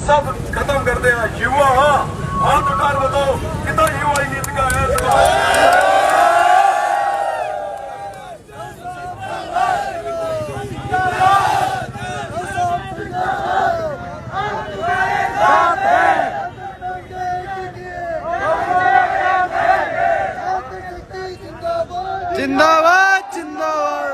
सब खत्म कर दे। युवा हाथ उठाकर बताओ कितना युवा गीत का है। जिंदाबाद जिंदाबाद।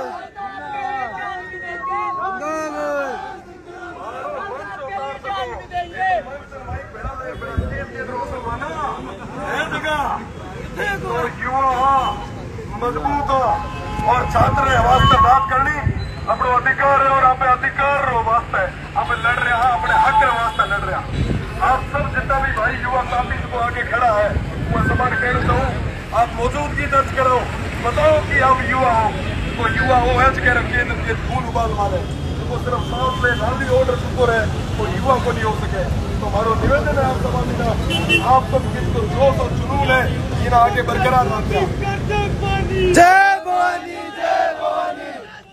युवा मजबूत और छात्र वास्ते बात करनी अपनो अधिकार है और आप अधिकार वास्ते आप लड़ रहे हैं, अपने हक वास्ते लड़ रहे हैं। आप सब जितना भी भाई युवा साथी को आगे खड़ा है वो समान कहना चाहूँ आप मौजूदगी दर्ज करो, बताओ कि आप युवा हो। तो युवा हो है कह रखे खून उबाल मारे तो सिर्फ सांस ले गांधी ऑर्डर शुक्र है तो युवा को नहीं हो सके। तो हमारा निवेदन है आप सभा में आप सब किसको जोश और जुनून है इन आगे बरकरार रखते हैं। जय भवानी जय भवानी।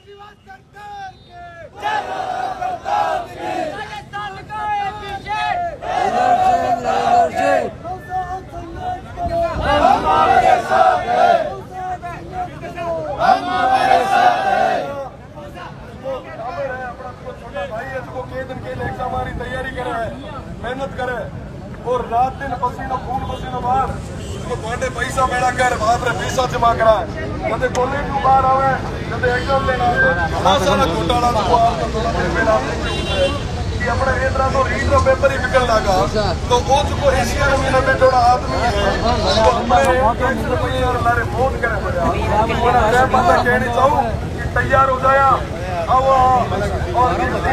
हमारे साथ है, हमारे साथ है। छोटा भाई है जो के दिन के लिए हमारी तैयारी करे है, मेहनत करे और रात दिन पसीनो खून पसीनो बाहर उसको थोड़े पैसा मेड़ा कर बाप रे पैसा जमा करा कदे कॉलेज में बाहर आवे कदे एग्जाम लेना सारा घोटाला कि अपने इधर तो रीड रो पेपर ही निकल लगा तो वो जो एशिया में ना थोड़ा आदमी है वो अपने रुपये और सारे वोट करे पड़ा मैं पता कहनी चाहूँ कि तैयार हो जाया अब और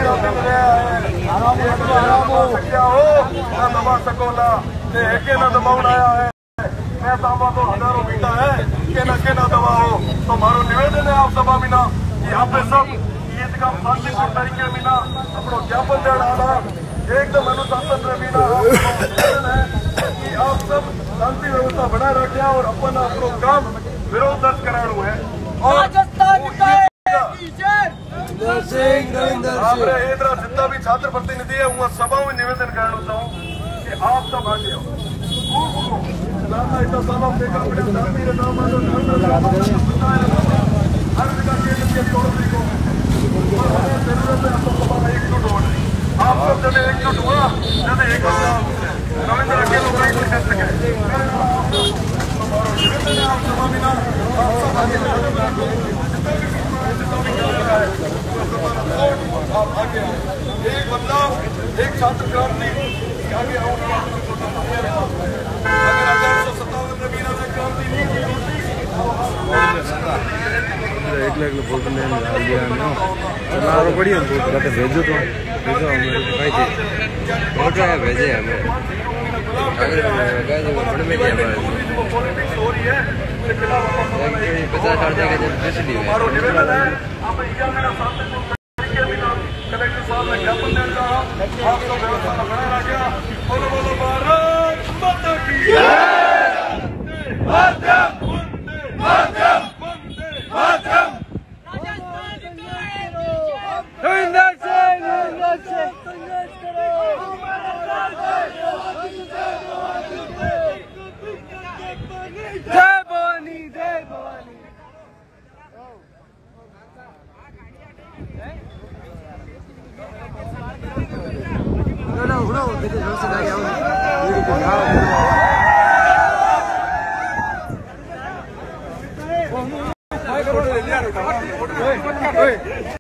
ना दबा सको ना ना दबाव आया है मैं दावा तो हजारों बीटा है के ना दबाओ। तो हमारो निवेदन है आप सभा में ना यहाँ पे सब ईद का शांतिपूर्ण तरीके में ना अपनो ज्ञापन देना एकदम अनुशासन में भी ना निवेदन है कि आप सब शांति व्यवस्था बनाए रखे और अपना अपनो काम विरोध दर्ज कराना है। और जितना भी छात्र प्रतिनिधि है वहाँ सभा में निवेदन करना चाहूँ कि आप सब आगे आओ। हर जगह आप सब जब एकजुट हुआ जब एक रविंद्र के लोग एक बदलाव एक छात्र क्रांति आगे आओ। अगर 1857 में मीना से क्रांति नहीं हुई होती 1 लाख फोटो ले लिया ना चलो बढ़िया फोटो भेजो तो भेजो हमें भाई जी फोटो है भेजे हमें अगर बड़े में नहीं हमारे 50,000 का जब पैसे लिए कलेक्टर साहब ने ज्ञापन दे रहा आप सब व्यवस्था बनाए रखा। बोलो बोलो भारत माता की जय भवानी जय Bhavani. No, vete, no se da ya.